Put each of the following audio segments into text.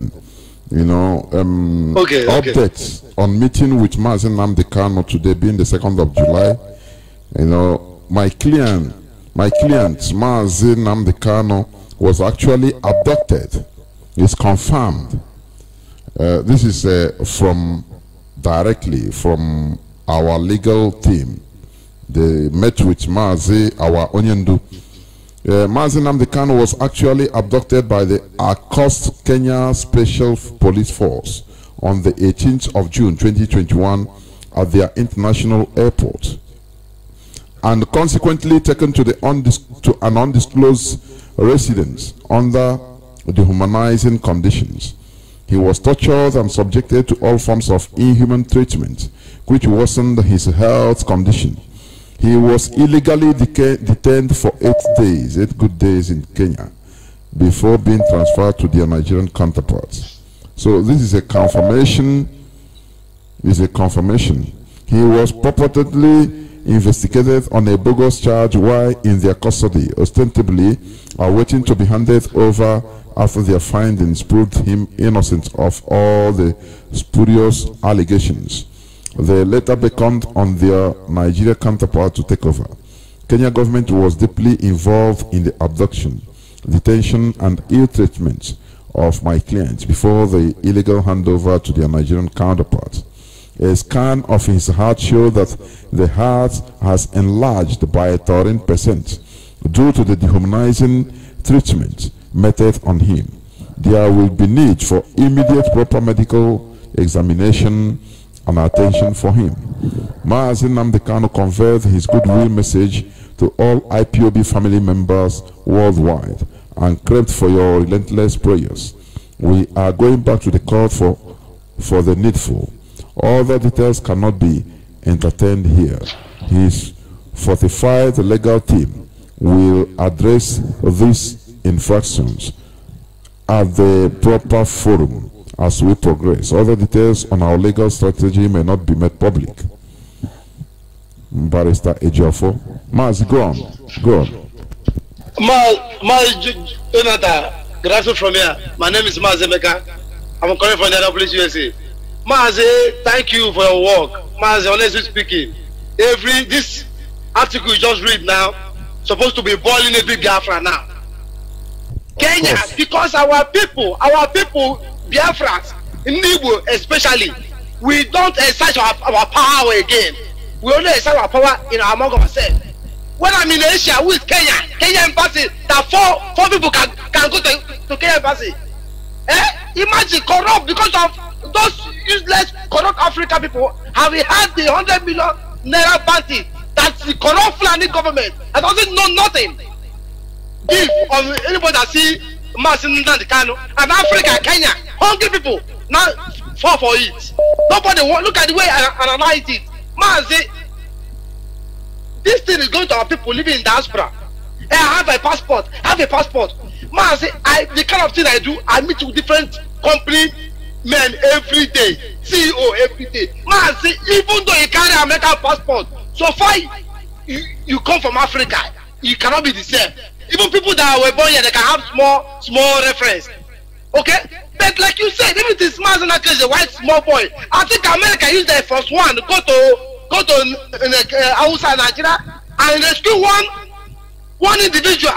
You know, updates on meeting with Mazi Nnamdi Kanu today, being the 2nd of July. You know, my client Mazi Nnamdi Kanu was actually abducted. It's confirmed. This is directly from our legal team. They met with Mazi, our Onyendu. Mazi Nnamdi Kanu was actually abducted by the ACOST Kenya Special Police Force on the 18th of June 2021 at their international airport, and consequently taken to an undisclosed residence under dehumanizing conditions. He was tortured and subjected to all forms of inhuman treatment, which worsened his health condition. He was illegally detained for 8 good days in Kenya, before being transferred to their Nigerian counterparts. So this is a confirmation. He was purportedly investigated on a bogus charge while in their custody, ostensibly awaiting to be handed over after their findings proved him innocent of all the spurious allegations. They later beckoned on their Nigeria counterpart to take over. Kenya government was deeply involved in the abduction, detention, and ill treatment of my clients before the illegal handover to their Nigerian counterpart. A scan of his heart showed that the heart has enlarged by 13% due to the dehumanizing treatment meted on him. There will be need for immediate proper medical examination and attention for him. Mazi Nnamdi Kanu conveyed his goodwill message to all IPOB family members worldwide and craved for your relentless prayers. We are going back to the court for the needful. All the details cannot be entertained here. His fortified legal team will address these infractions at the proper forum as we progress. Other details on our legal strategy may not be made public. Barrister Ejiofor. Mazi, go on. Jonathan, good afternoon from here. My name is Mazi Emeka. I'm calling from Indianapolis, USA. Mazi, thank you for your work. Mazi, honestly speaking, this article you just read now supposed to be boiling a big Biafra now. Kenya, because our people, Biafrans, in Igbo especially, we don't exercise our power again. We only exercise our power among ourselves. When I'm in Asia with Kenya embassy, that four people can go to Kenya embassy. Imagine corrupt because of those useless corrupt African people have had the 100 million naira bounty. That's the corrupt Fulani government that doesn't know nothing. If anybody that see Mazi Nnamdi Kanu and Africa, Kenya, hungry people now fall for it. Nobody want look at the way I analyze it. Mazi, this thing is going to our people living in diaspora. Hey, I have a passport. Mazi, the kind of thing I do, I meet with different company men every day, CEO every day. Mazi, even though you carry an American passport, so far you come from Africa, you cannot be the same. Even people that were born here, they can have small reference. Okay? But like you said, even this Mazi Nnamdi is a white small boy. I think America used the first one to go to outside Nigeria and rescue one individual.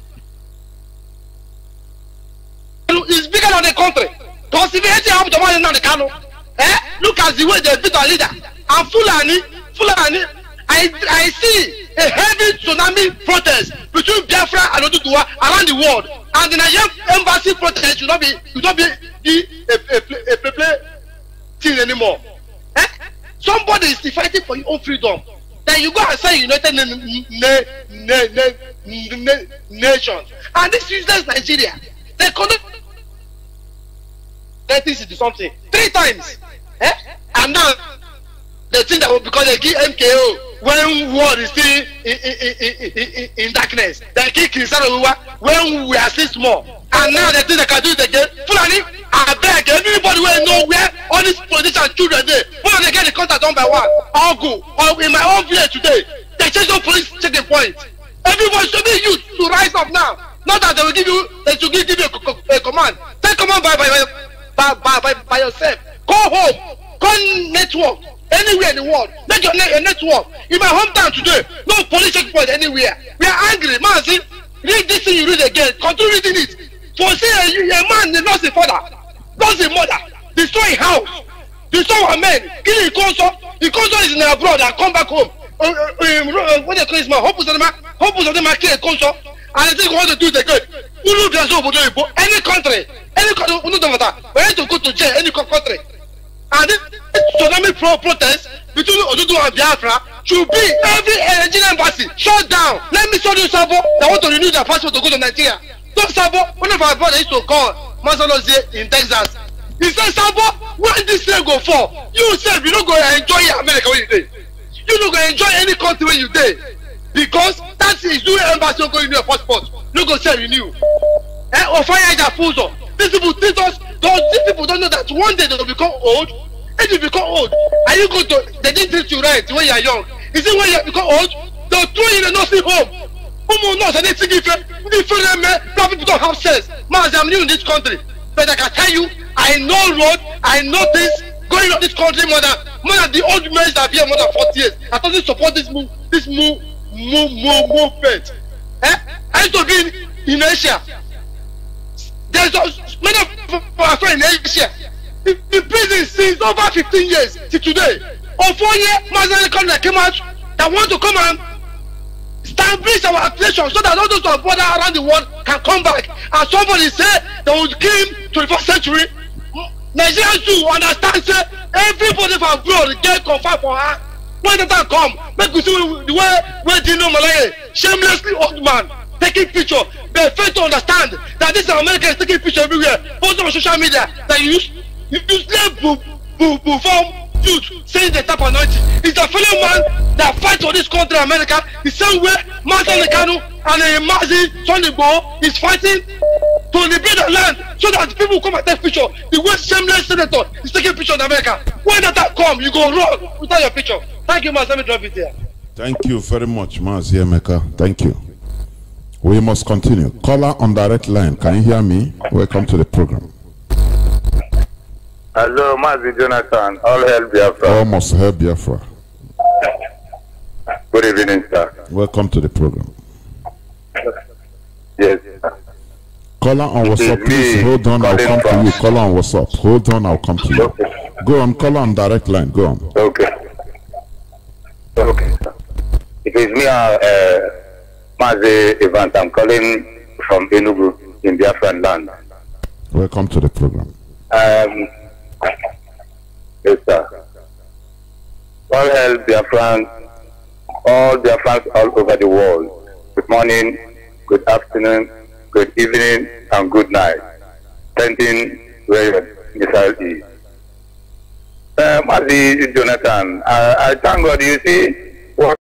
It's bigger than the country. Because if anything happens to Mazi Nnamdi Kanu, look at the way they beat our leader. And Fulani, I see a heavy tsunami protest between Biafra and Oduduwa around the world, and the Nigerian embassy protest should not be a play thing anymore. Somebody is fighting for your own freedom. Then you go and say United Nations, and this useless Nigeria, they connect. This is something 3 times, and now they think that because they give MKO when war is still in darkness, they kill Kinsarawa when we are still small, and now they think they can do it again. Fulani, I beg everybody will know where all these politicians children there. When they get the contact 1 by 1, I'll go. Or in my own village today, they change the police checking point. Everybody should be used to rise up now. Not that they will give you, they should give you a command. Take command by by yourself. Go home. Go network anywhere in the world. Make your network. In my hometown today, no police checkpoint anywhere. We are angry, man. See, read this thing you read again. Continue reading it. For say a man lost his father, lost his mother, destroy his house, destroy our men, kill his consort. His consort is in abroad and come back home. What they call his man? Hope of them kill a consort. And they think what to do is again. Any country, we need to go to jail. Any country. And this tsunami protest between Odudu and Biafra should be every Nigerian embassy shut down. Let me show you Sabo that want to renew their passport to go to Nigeria. So Sabo, one of our brothers used to call Masolozie in Texas. He said, Sabo, when this thing go for, you said you don't go enjoy America when you day. You don't go enjoy any country when you day. Because that is you embassy don't go renew your passport. You go say renew. Or fire that fools. These people think us. These people don't know that one day they will become old. If you become old, are you going to? They didn't treat you right when you are young. Is it when you become old? They'll throw you in a nursing home. Black people don't have sense. Man, I'm new in this country, but I can tell you, I know road, I know things going on this country more than the old men that have been here more than 40 years. I totally support this movement. I used to be in Asia. There's many of our friends in Asia. In prison since over 15 years till today. Or 4 years, Mazali came out that want to come and establish our application so that all those our border around the world can come back. And somebody say they would give 21st century. Nigerians do understand say everybody from abroad get confirmed for her. When the time come, make we see the way Dino Malaye, shamelessly old man, taking picture. They fail to understand that this American is taking picture everywhere, posting on social media that you slave form youth saying the type of anointing. It's the fellow man that fights for this country, America, the same way Martin Lekanu and Mazi Sonigbo is fighting to liberate the land so that people come and take picture. The way shameless senator is taking picture in America. When that time come, you go run without your picture. Thank you, Mazi. Let me drop it there. Thank you very much, Mazi Emeka. Thank you. We must continue. Caller on direct line. Can you hear me? Welcome to the program. Hello, Mazi Jonathan. All hail Biafra. Almost hail Biafra. Good evening, sir. Welcome to the program. Yes. Caller on WhatsApp, please hold on. I'll come to you. Caller on WhatsApp. Hold on. I'll come to you. Okay. Go on. Caller on direct line. Go on. Okay. Okay. It is me, Mazi Evans. I'm calling from Enugu in Biafran land. Welcome to the program. Yes, sir. All hail Biafran, all Biafrans all over the world. Good morning, good afternoon, good evening, and good night. Depending where your missile is. Mazi Jonathan, I thank God, you see, what